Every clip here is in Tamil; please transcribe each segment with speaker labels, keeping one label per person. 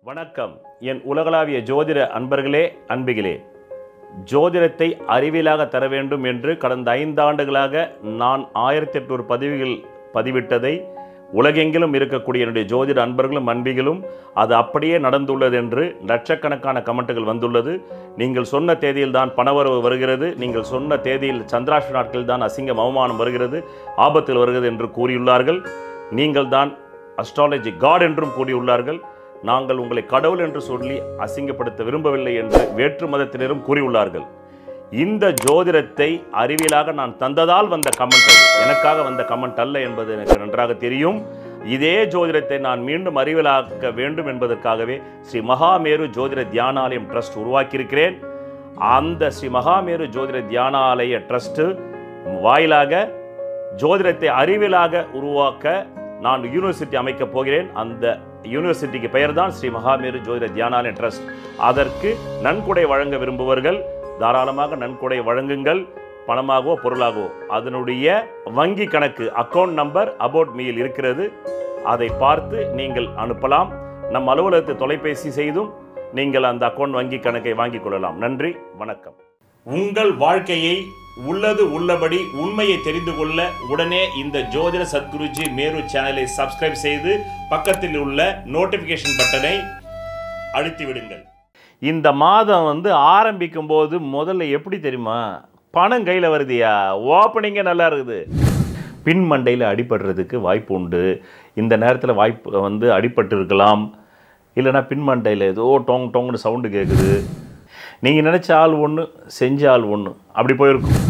Speaker 1: வணக்கம். என் உலகளாவிய ஜோதிட அன்பர்களே, அன்பிகளே, ஜோதிடத்தை அறிவியலாக தர வேண்டும் என்று கடந்த 5 ஆண்டுகளாக நான் 1800 பதிவுகள் பதிவிட்டதை உலகெங்கிலும் இருக்கக்கூடிய என்னுடைய ஜோதிட அன்பர்களும் அன்பிகளும் அது அப்படியே நடந்துள்ளது என்று லட்சக்கணக்கான கமெண்ட்டுகள் வந்துள்ளது. நீங்கள் சொன்ன தேதியில் தான் பணவரவு வருகிறது, நீங்கள் சொன்ன தேதியில் சந்திராஷ்ட நாட்களில் தான் அசிங்கம் அவமானம் வருகிறது, ஆபத்தில் வருகிறது என்று கூறியுள்ளார்கள். நீங்கள் தான் அஸ்ட்ராலஜி காட் என்றும் கூறியுள்ளார்கள். நாங்கள் உங்களை கடவுள் என்று சொல்லி அசிங்கப்படுத்த விரும்பவில்லை என்று வேற்று மதத்தினரும் கூறியுள்ளார்கள். இந்த ஜோதிடத்தை அறிவியலாக நான் தந்ததால் வந்த கமெண்ட், எனக்காக வந்த கமெண்ட் அல்ல என்பது எனக்கு நன்றாக தெரியும். இதே ஜோதிடத்தை நான் மீண்டும் அறிவியலாக்க வேண்டும் என்பதற்காகவே ஸ்ரீ மகாமேரு ஜோதிட தியானாலயம் ட்ரஸ்ட் உருவாக்கியிருக்கிறேன். அந்த ஸ்ரீ மகாமேரு ஜோதிட தியானாலய ட்ரஸ்ட் வாயிலாக ஜோதிடத்தை அறிவியலாக உருவாக்க நான் யூனிவர்சிட்டி அமைக்கப் போகிறேன். அந்த யூனிவர்சிட்டிக்கு பெயர் தான் ஸ்ரீ மகாமேரு ஜோதிட தியானாலய ட்ரஸ்ட். அதற்கு நன்கொடை வழங்க விரும்புவர்கள் தாராளமாக நன்கொடை வழங்குங்கள், பணமாகவோ பொருளாகவோ. அதனுடைய வங்கி கணக்கு அக்கௌண்ட் நம்பர் அபவுட் மீயில் இருக்கிறது, அதை பார்த்து நீங்கள் அனுப்பலாம். நம் அலுவலகத்தை தொலைபேசி செய்தும் நீங்கள் அந்த அக்கௌண்ட் வங்கி கணக்கை வாங்கிக் கொள்ளலாம். நன்றி, வணக்கம். உங்கள் வாழ்க்கையை உள்ளது உள்ளபடி உண்மையை தெரிந்து கொள்ள உடனே இந்த ஜோதிட சத்குருஜி மேரு சேனலை சப்ஸ்கிரைப் செய்து பக்கத்தில் உள்ள நோட்டிபிகேஷன் பட்டனை அழுத்தி விடுங்கள். இந்த மாதம் ஆரம்பிக்கும் போது முதல்ல எப்படி தெரியுமா, பணம் கையில் வருதியா, ஓப்பனிங்கே நல்லா இருக்குது. பின் மண்டையில் அடிபடுறதுக்கு வாய்ப்பு உண்டு. இந்த நேரத்தில் வாய்ப்பு அடிபட்டு இருக்கலாம், இல்லைனா பின் மண்டையில் ஏதோ டோங் டோங்னு சவுண்டு கேட்குது. நீங்கள் நினச்ச ஆள் ஒன்று, செஞ்ச ஆள் ஒன்று, அப்படி போயிருக்கும்.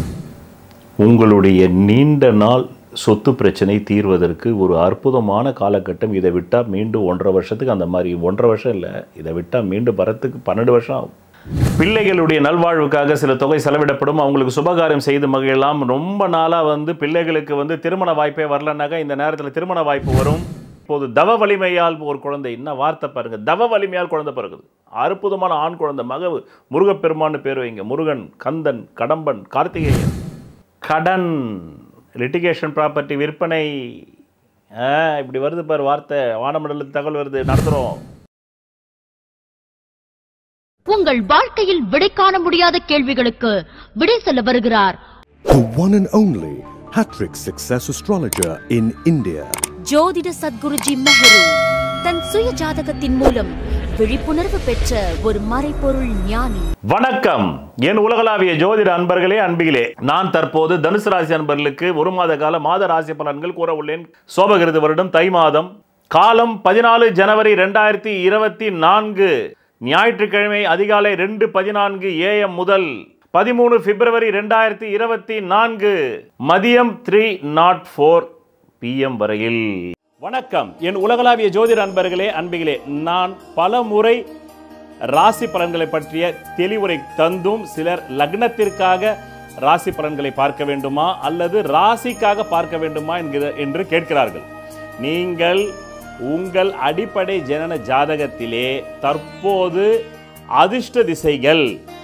Speaker 1: உங்களுடைய நீண்ட நாள் சொத்து பிரச்சனை தீர்வதற்கு ஒரு அற்புதமான காலகட்டம். இதை விட்டால் மீண்டும் 1.5 வருஷத்துக்கு, அந்த மாதிரி 1.5 வருஷம் இல்லை, இதை விட்டால் மீண்டும் வரத்துக்கு 12 வருஷம் ஆகும். பிள்ளைகளுடைய நல்வாழ்வுக்காக சில தொகை செலவிடப்படும். அவங்களுக்கு சுபகாரியம் செய்து மகிழலாம். ரொம்ப நாளாக பிள்ளைகளுக்கு திருமண வாய்ப்பே வரலன்னாக்கா இந்த நேரத்தில் திருமண வாய்ப்பு வரும். இப்போது தவ வலிமையால் ஒரு குழந்தை, என்ன வார்த்தை பாருங்க, தவ வலிமையால் குழந்தை பிறகுது. அற்புதமான ஆண் குழந்தை, மகவு, முருகப்பெருமான்னு பேர் வைங்க. முருகன், கந்தன், கடம்பன், கார்த்திகேயன். கடன், லிட்டிகேஷன், ப்ராப்பர்ட்டி விற்பனை, இப்படி வருது பாரு வார்த்தை. வானமண்டலத்து தகவல் வருது, நடத்துறோம்.
Speaker 2: உங்கள் வாழ்க்கையில் விடை காண முடியாத கேள்விகளுக்கு விடை சொல்ல வருகிறார்
Speaker 3: The one and only hat-trick success astrologer in India.
Speaker 2: ஜோதிட சத்குருஜி மெஹரு தன் சுய ஜாதகத்தின் மூலம் விழிப்புணர்வு பெற்ற ஒரு மறைபொருள் ஞானி.
Speaker 1: வணக்கம் என் உலகளாவிய ஜோதிட அன்பர்களே, அன்பிகளே. நான் தற்போது தனுசு ராசி அன்பர்களுக்கு 1 மாத கால மாத ராசி பலன்கள் கூற உள்ளேன். சோபகிருது வருடம் தை மாதம், காலம் 14 ஜனவரி 2024, ஞாயிற்றுக்கிழமை அதிகாலை 2:14 AM முதல் 13 பிப்ரவரி 2024 மதியம் 3:04 PM வரையில். வணக்கம் என் உலகளாவிய ஜோதிட அன்பர்களே, அன்பிகளே. நான் பல முறை ராசி பலன்களை பற்றிய தெளிவுரை தந்தும் சிலர் லக்னத்திற்காக ராசி பலன்களை பார்க்க வேண்டுமா அல்லது ராசிக்காக பார்க்க வேண்டுமா என்று கேட்கிறார்கள். நீங்கள் உங்கள் அடிப்படை ஜனன ஜாதகத்திலே தற்போது அதிர்ஷ்ட திசைகள்,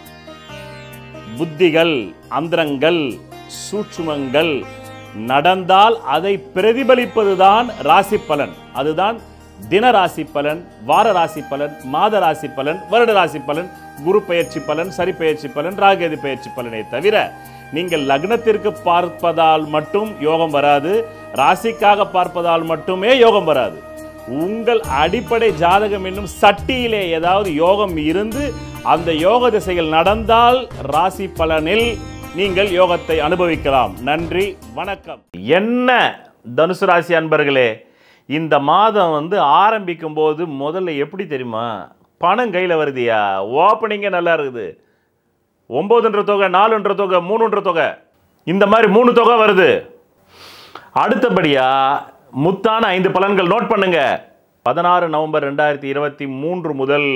Speaker 1: புத்திகள், அந்தரங்கள், சூட்சுமங்கள் நடந்தால் அதை பிரதிபலிப்பதுதான் ராசி பலன். அதுதான் தின ராசி பலன், வார ராசி பலன், மாத ராசி பலன், வருட ராசி பலன், குரு பெயர்ச்சி பலன், சரி பெயர்ச்சி பலன், ராகேது பெயர்ச்சி பலனை தவிர நீங்கள் லக்னத்திற்கு பார்ப்பதால் மட்டும் யோகம் வராது, ராசிக்காக பார்ப்பதால் மட்டுமே யோகம் வராது. உங்கள் அடிப்படை ஜாதகம் என்னும் சட்டியிலே ஏதாவது யோகம் இருந்து அந்த யோக திசைகள் நடந்தால் ராசி பலனில் நீங்கள் யோகத்தை அனுபவிக்கலாம். நன்றி, வணக்கம். என்ன தனுசு ராசி அன்பர்களே, இந்த மாதம் ஆரம்பிக்கும் போது முதல்ல எப்படி தெரியுமா, பணம் கையில் வருதியா, ஓப்பனிங்கே நல்லா இருக்குது. 9ன்ற தொகை, 4ன்ற தொகை, 3ன்ற தொகை, இந்த மாதிரி 3 தொகை வருது. அடுத்தபடியா முத்தான 5 பலன்கள் நோட் பண்ணுங்க. 16 நவம்பர் 2023 முதல்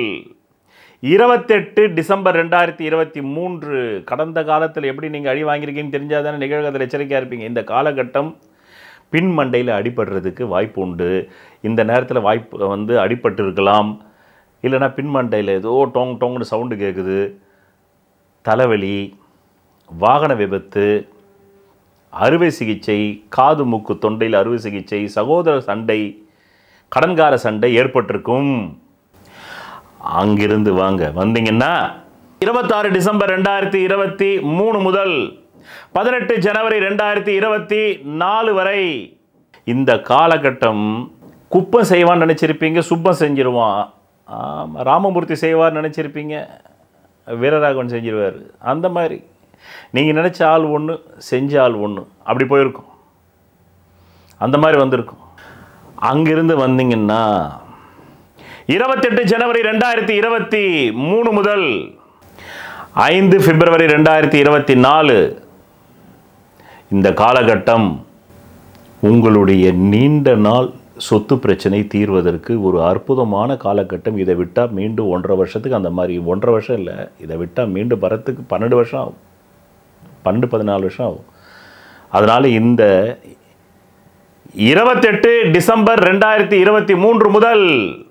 Speaker 1: 28 டிசம்பர் 2023. கடந்த காலத்தில் எப்படி நீங்கள் அடி வாங்கியிருக்கீங்கன்னு தெரிஞ்சாதானே நிகழ்காலத்தில் எச்சரிக்கையாக இருப்பீங்க. இந்த காலகட்டம் பின் மண்டையில் அடிபடுறதுக்கு வாய்ப்பு உண்டு. இந்த நேரத்தில் வாய்ப்பு அடிபட்டு இருக்கலாம், இல்லைனா பின் மண்டையில் ஏதோ டோங் டோங்னு சவுண்டு கேட்குது. தலைவலி, வாகன விபத்து, அறுவை சிகிச்சை, காது மூக்கு தொண்டையில் அறுவை சிகிச்சை, சகோதர சண்டை, கடன்கார சண்டை ஏற்பட்டிருக்கும். அங்கிருந்து வாங்க. வந்தீங்கன்னா 26 டிசம்பர் 2023 முதல் 18 ஜனவரி 2024 வரை இந்த காலகட்டம் குப்பம் செய்வான்னு நினச்சிருப்பீங்க, சுப்பம் செஞ்சிருவான். ராமமூர்த்தி செய்வார் நினச்சிருப்பீங்க, வீரராகவன் செஞ்சிருவார். அந்த மாதிரி நீங்கள் நினச்ச ஆள் ஒன்று, செஞ்ச ஆள் ஒன்று, அப்படி போயிருக்கும். அந்த மாதிரி வந்திருக்கும். அங்கிருந்து வந்தீங்கன்னா 28 ஜனவரி 2023 முதல் 5 பிப்ரவரி 2024 இந்த காலகட்டம் உங்களுடைய நீண்ட நாள் சொத்து பிரச்சனை தீர்வதற்கு ஒரு அற்புதமான காலகட்டம். இதை விட்டால் மீண்டும் 1.5 வருஷத்துக்கு, அந்த மாதிரி 1.5 வருஷம் இல்லை, இதை விட்டால் மீண்டும் வரத்துக்கு 12 வருஷம் ஆகும், 14 வருஷம் ஆகும். அதனால் இந்த 28 டிசம்பர் 2023 முதல்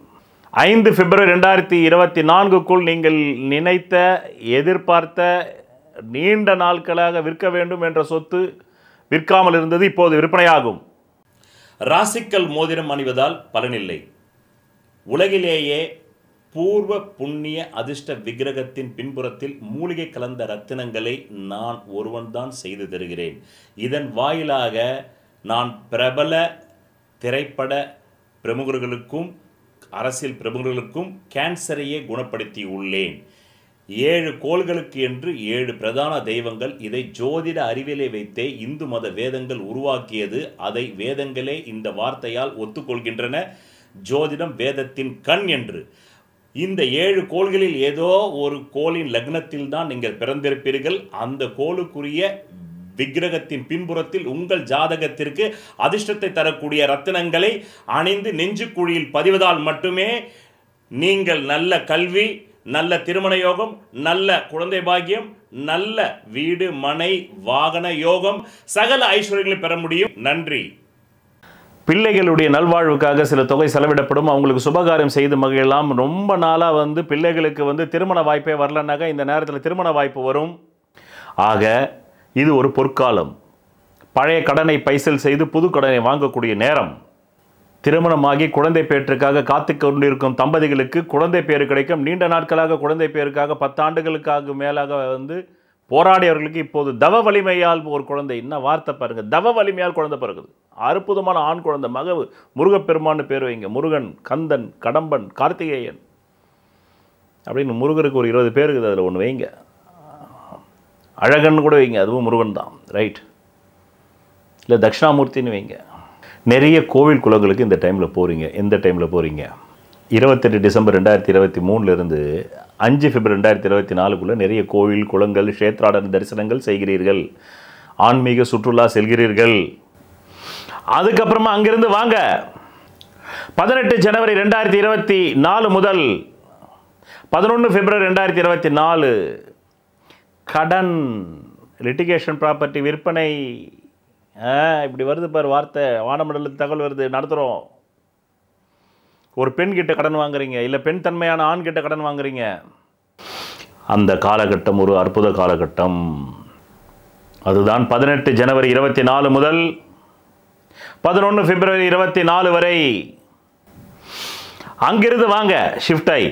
Speaker 1: 5 பிப்ரவரி 2024க்குள் நீங்கள் நினைத்த, எதிர்பார்த்த, நீண்ட நாட்களாக விற்க வேண்டும் என்ற சொத்து விற்காமல் இருந்தது இப்போது விற்பனையாகும். ராசிக்கல் மோதிரம் அணிவதால் பலனில்லை. உலகிலேயே பூர்வ புண்ணிய அதிர்ஷ்ட விக்கிரகத்தின் பின்புறத்தில் மூலிகை கலந்த ரத்தினங்களை நான் ஒருவன்தான் செய்து தருகிறேன். இதன் வாயிலாக நான் பிரபல திரைப்பட பிரமுகர்களுக்கும் அரசியல் பிரமுகர்களுக்கும் கேன்சரையே குணப்படுத்தி உள்ளேன். 7 கோள்களுக்கு என்று 7 பிரதான தெய்வங்கள். இதை ஜோதிட அறிவியலை வைத்தே இந்து மத வேதங்கள் உருவாக்கியது. அதை வேதங்களே இந்த வார்த்தையால் ஒத்துக்கொள்கின்றன. ஜோதிடம் வேதத்தின் கண் என்று. இந்த 7 கோள்களில் ஏதோ ஒரு கோளின் லக்னத்தில் தான் நீங்கள் பிறந்திருப்பீர்கள். அந்த கோளுக்குரிய விக்கிரகத்தின் பின்புறத்தில் உங்கள் ஜாதகத்திற்கு அதிர்ஷ்டத்தை தரக்கூடிய ரத்தினங்களை அணிந்து நெஞ்சுக்குழியில் பதிவதால் மட்டுமே நீங்கள் நல்ல கல்வி, நல்ல திருமண யோகம், நல்ல குழந்தை பாக்கியம், நல்ல வீடு மனை வாகன யோகம், சகல ஐஸ்வர்யங்களை பெற முடியும். நன்றி. பிள்ளைகளுடைய நல்வாழ்வுக்காக சில தொகை செலவிடப்படும். அவங்களுக்கு சுபகாரியம் செய்து மகிழலாம். ரொம்ப நாளாக பிள்ளைகளுக்கு திருமண வாய்ப்பே வரலன்னாக்கா இந்த நேரத்தில் திருமண வாய்ப்பு வரும். ஆக இது ஒரு பொற்காலம். பழைய கடனை பைசல் செய்து புது கடனை வாங்கக்கூடிய நேரம். திருமணமாகி குழந்தை பேற்றுக்காக காத்து கொண்டிருக்கும் தம்பதிகளுக்கு குழந்தை பேரு கிடைக்கும். நீண்ட நாட்களாக குழந்தை பேருக்காக 10 ஆண்டுகளுக்காக மேலாக போராடியவர்களுக்கு இப்போது தவ வலிமையால் ஒரு குழந்தை, என்ன வார்த்தை பாருங்க, தவ வலிமையால் குழந்தை பிறகுது. அற்புதமான ஆண் குழந்தை, மகவு முருகப்பெருமான்னு பேர் வைங்க. முருகன், கந்தன், கடம்பன், கார்த்திகேயன் அப்படின்னு முருகருக்கு ஒரு 20 பேர் இருக்குது. அதில் ஒன்று வைங்க, அழகன் கூட வைங்க, அதுவும் முருகன் தான், ரைட். இல்லை தட்சிணாமூர்த்தின்னு வைங்க. நிறைய கோவில் குளங்களுக்கு இந்த டைமில் போகிறீங்க. எந்த டைமில் போகிறீங்க? 28 டிசம்பர் 2023 5 பிப்ரவரி 2024 நிறைய கோவில் குளங்கள் க்ஷேத்ராடன தரிசனங்கள் செய்கிறீர்கள். ஆன்மீக சுற்றுலா செல்கிறீர்கள். அதுக்கப்புறமா அங்கிருந்து வாங்க. 18 ஜனவரி 2024 முதல் 11 பிப்ரவரி 2024 கடன், லிட்டிகேஷன் ப்ராப்பர்ட்டி விற்பனை. இப்படி வருது பார் வார்த்தை, வானமண்டலத்தில் தகவல் வருது, நடத்துகிறோம். ஒரு பெண் கிட்ட கடன் வாங்குறீங்க, இல்லை பெண் தன்மையான ஆண் கிட்ட கடன் வாங்குறீங்க. அந்த காலகட்டம் ஒரு அற்புத காலகட்டம். அதுதான் 18 ஜனவரி 24 முதல் 11 பிப்ரவரி 24 வரை. அங்கிருந்து வாங்க ஷிஃப்ட் ஆகி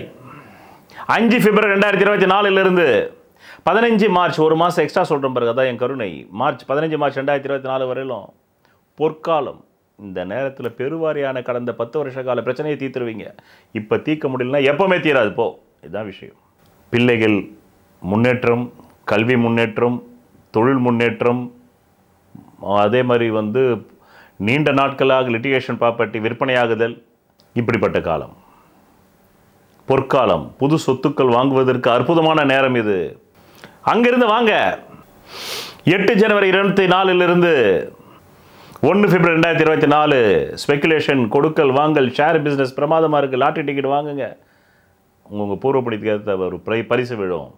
Speaker 1: 5 பிப்ரவரி 2024 15 மார்ச், ஒரு மாதம் எக்ஸ்ட்ரா சொல்கிறேன் பாருங்க, அதான் என் கருணை. 15 மார்ச் 2024 வரையிலும் பொற்காலம். இந்த நேரத்தில் பெருவாரியான கடந்த 10 வருஷ கால பிரச்சனையை தீர்த்துருவீங்க. இப்போ தீர்க்க முடியலன்னா எப்போவுமே தீராது போ. இதுதான் விஷயம். பிள்ளைகள் முன்னேற்றம், கல்வி முன்னேற்றம், தொழில் முன்னேற்றம், அதே மாதிரி நீண்ட நாட்களாக லிட்டிகேஷன் ப்ராப்பர்ட்டி விற்பனையாகுதல், இப்படிப்பட்ட காலம் பொற்காலம். புது சொத்துக்கள் வாங்குவதற்கு அற்புதமான நேரம் இது. அங்கிருந்து வாங்க. 8 ஜனவரி 2024 1 பிப்ரவரி 2024 ஸ்பெகுலேஷன், கொடுக்கல் வாங்கல், ஷேர் பிஸ்னஸ் பிரமாதமாக இருக்குது. லாட்ரி டிக்கெட் வாங்குங்க, உங்கள் பூர்வப்படிக்கு ஏற்ற ஒரு பரிசு விழும்.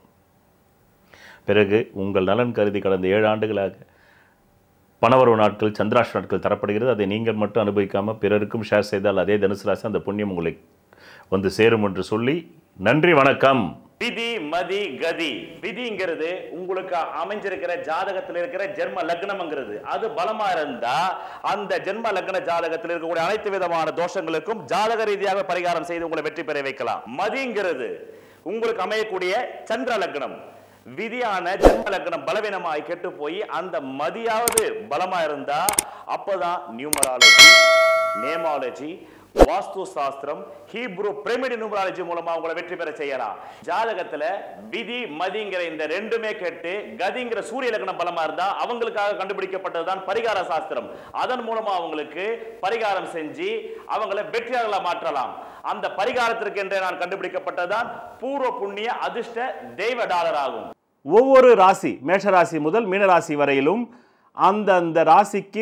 Speaker 1: பிறகு உங்கள் நலன் கருதி கடந்த 7 ஆண்டுகளாக பணவரவு நாட்கள், சந்திராஷ் நாட்கள் தரப்படுகிறது. அதை நீங்கள் மட்டும் அனுபவிக்காமல் பிறருக்கும் ஷேர் செய்தால் அதே தனுசு ராசி அந்த புண்ணியம் உங்களை சேரும் என்று சொல்லி நன்றி, வணக்கம். விதி மதி கதி. விதிங்கிறது உங்களுக்கு அமைஞ்சிருக்கிற ஜாதகத்தில் இருக்கிற ஜென்ம லக்னம்ங்கிறது. அது பலமா இருந்தா அந்த ஜென்ம லக்ன ஜாதகத்தில் இருக்கக்கூடிய அனைத்து விதமான தோஷங்களுக்கும் ஜாதக ரீதியாக பரிகாரம் செய்து உங்களை வெற்றி பெற வைக்கலாம். மதிங்கிறது உங்களுக்கு அமையக்கூடிய சந்திர லக்னம். விதியான ஜென்ம லக்னம் பலவீனமாய் கெட்டு போய் அந்த மதியாவது பலமா இருந்தா அப்பதான் நியூமராலஜி, நேமாலஜி, வாஸ்து சாஸ்திரம், ஹீப்ரு பிரமிட் நியூமராலஜி மூலமா உங்களை வெற்றி பெற செய்யலாம். ஜாதகத்துல விதி மதிங்கிற இந்த ரெண்டுமே கேட்டு கதிங்கிற சூரிய லக்னம் பலமா இருந்தா அவங்களுக்காக கண்டுபிடிக்கப்பட்டதுதான் பரிகார சாஸ்திரம். அதன் மூலமா அவங்களுக்கு பரிகாரம் செஞ்சு அவங்களை வெற்றியாளர்களா மாற்றலாம். அந்த பரிகாரத்திற்கு என்றே நான் கண்டுபிடிக்கப்பட்டதுதான் பூர்வ புண்ணிய அதிர்ஷ்ட தெய்வ டாலர் ஆகும். ஒவ்வொரு ராசி, மேஷராசி முதல் மீனராசி வரையிலும் அந்த ராசிக்கு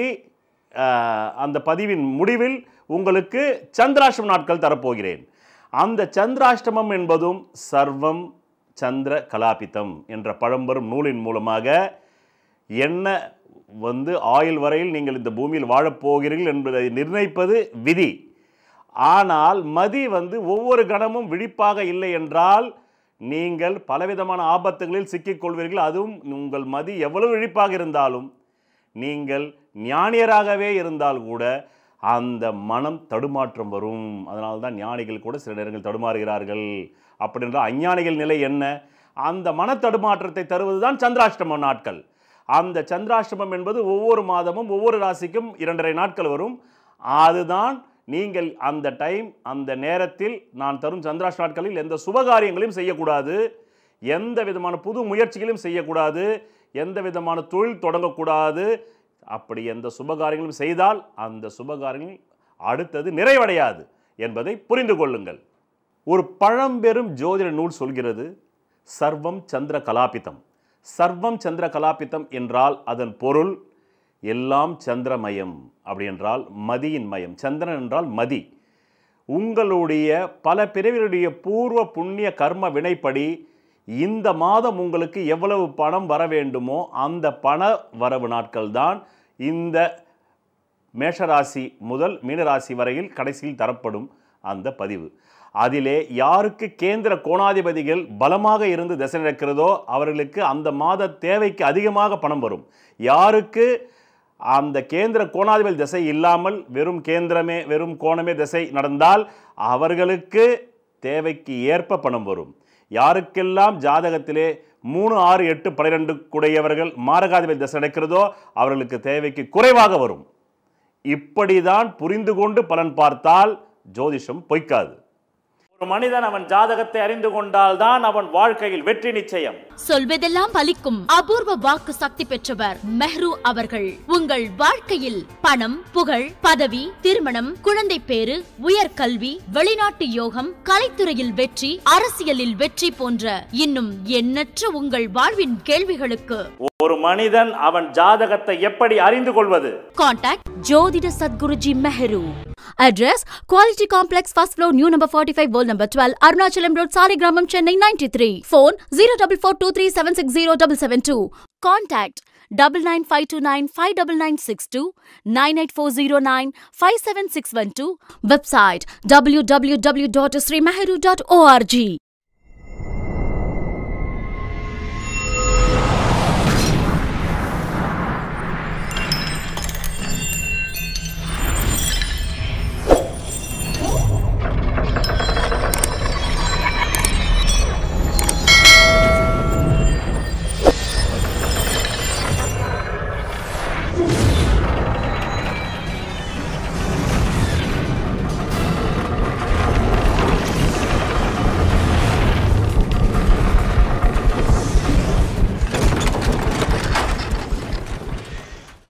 Speaker 1: அந்த பதிவின் முடிவில் உங்களுக்கு சந்திராஷ்டம நாட்கள் தரப்போகிறேன். அந்த சந்திராஷ்டமம் என்பதும் சர்வம் சந்திர கலாபிதம் என்ற பழம்பெரும் நூலின் மூலமாக என்ன ஆயுள் வரையில் நீங்கள் இந்த பூமியில் வாழப்போகிறீர்கள் என்பதை நிர்ணயிப்பது விதி. ஆனால் மதி ஒவ்வொரு கணமும் விழிப்பாக இல்லை என்றால் நீங்கள் பலவிதமான ஆபத்துகளில் சிக்கிக்கொள்வீர்கள். அதுவும் உங்கள் மதி எவ்வளவு விழிப்பாக இருந்தாலும் நீங்கள் ஞானியராகவே இருந்தால் கூட அந்த மனம் தடுமாற்றம் வரும். அதனால்தான் ஞானிகள் கூட சில நேரங்கள் தடுமாறுகிறார்கள். அப்படின்ற அஞ்ஞானிகள் நிலை என்ன? அந்த மன தடுமாற்றத்தை தருவதுதான் சந்திராஷ்டம நாட்கள். அந்த சந்திராஷ்டமம் என்பது ஒவ்வொரு மாதமும் ஒவ்வொரு ராசிக்கும் 2.5 நாட்கள் வரும். அதுதான் நீங்கள் அந்த டைம், அந்த நேரத்தில் நான் தரும் சந்திராஷ்டம நாட்களில் எந்த சுபகாரியங்களையும் செய்யக்கூடாது, எந்த விதமான புது முயற்சிகளையும் செய்யக்கூடாது, எந்த விதமான தொழில் தொடங்கக்கூடாது. அப்படி எந்த சுபகாரியங்களும் செய்தால் அந்த சுபகாரியங்கள் அடுத்தது நிறைவடையாது என்பதை புரிந்து கொள்ளுங்கள். ஒரு பழம்பெரும் ஜோதிட நூல் சொல்கிறது சர்வம் சந்திர கலாபிதம். சர்வம் சந்திர கலாபிதம் என்றால் அதன் பொருள் எல்லாம் சந்திரமயம். அப்படி என்றால் மதியின் மயம். சந்திரன் என்றால் மதி. உங்களுடைய பல பிறவிகளுடைய பூர்வ புண்ணிய கர்ம வினைப்படி இந்த மாதம் உங்களுக்கு எவ்வளவு பணம் வர வேண்டுமோ அந்த பண வரவு நாட்கள் தான் இந்த மேஷராசி முதல் மீனராசி வரையில் கடைசியில் தரப்படும் அந்த பதிவு. அதிலே யாருக்கு கேந்திர கோணாதிபதிகள் பலமாக இருந்து திசை நடக்கிறதோ அவர்களுக்கு அந்த மாத தேவைக்கு அதிகமாக பணம் வரும். யாருக்கு அந்த கேந்திர கோணாதிபதி திசை இல்லாமல் வெறும் கோணமே திசை நடந்தால் அவர்களுக்கு தேவைக்கு ஏற்ப பணம் வரும். யாருக்கெல்லாம் ஜாதகத்திலே 3, 6, 8, 12 கூடையவர்கள் மாரகாதிபதி திசை நடக்கிறதோ அவர்களுக்கு தேவைக்கு குறைவாக வரும். இப்படிதான் புரிந்து கொண்டு பலன் பார்த்தால் ஜோதிஷம் பொய்க்காது. ஒரு மனிதன் அவன் ஜாதகத்தை அறிந்து கொண்டால் தான் அவன் வாழ்க்கையில் வெற்றி நிச்சயம்.
Speaker 2: சொல்வதெல்லாம் பலிக்கும் அபூர்வ வாக்கு சக்தி பெற்றவர் மெஹ்ரு அவர்கள். உங்கள் வாழ்க்கையில் பணம், புகழ், பதவி, திருமணம், குழந்தை பேறு, உயர்கல்வி, வெளிநாட்டு யோகம், கலைத்துறையில் வெற்றி, அரசியலில் வெற்றி போன்ற இன்னும் எண்ணற்ற உங்கள் வாழ்வின் கேள்விகளுக்கு
Speaker 1: ஒரு மனிதன் அவன் ஜாதகத்தை எப்படி அறிந்து கொள்வது?
Speaker 2: கான்டாக்ட் ஜோதிட Sadguruji Mehru. Address Quality Complex, first floor, new number 45, wall number 12, Arunachalam Road, Saligramam, Chennai 93. Phone 04423760772. Contact 99529 59962 98409 57612. Website www.srimehru.org.